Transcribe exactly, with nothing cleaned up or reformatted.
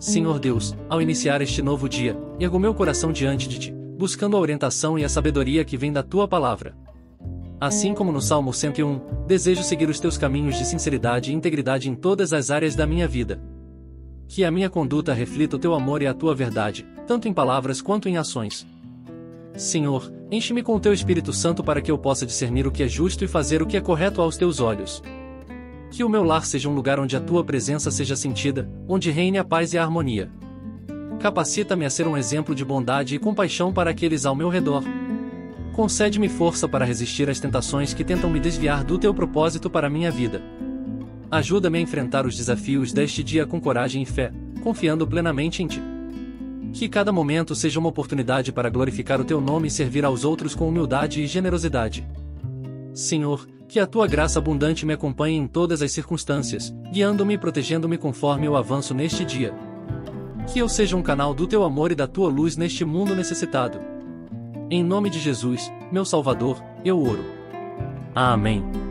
Senhor Deus, ao iniciar este novo dia, ergo meu coração diante de Ti, buscando a orientação e a sabedoria que vem da Tua palavra. Assim como no Salmo cento e um, desejo seguir os Teus caminhos de sinceridade e integridade em todas as áreas da minha vida. Que a minha conduta reflita o Teu amor e a Tua verdade, tanto em palavras quanto em ações. Senhor, enche-me com o Teu Espírito Santo para que eu possa discernir o que é justo e fazer o que é correto aos Teus olhos. Que o meu lar seja um lugar onde a Tua presença seja sentida, onde reine a paz e a harmonia. Capacita-me a ser um exemplo de bondade e compaixão para aqueles ao meu redor. Concede-me força para resistir às tentações que tentam me desviar do Teu propósito para a minha vida. Ajuda-me a enfrentar os desafios deste dia com coragem e fé, confiando plenamente em Ti. Que cada momento seja uma oportunidade para glorificar o Teu nome e servir aos outros com humildade e generosidade. Senhor, que a Tua graça abundante me acompanhe em todas as circunstâncias, guiando-me e protegendo-me conforme eu avanço neste dia. Que eu seja um canal do Teu amor e da Tua luz neste mundo necessitado. Em nome de Jesus, meu Salvador, eu oro. Amém.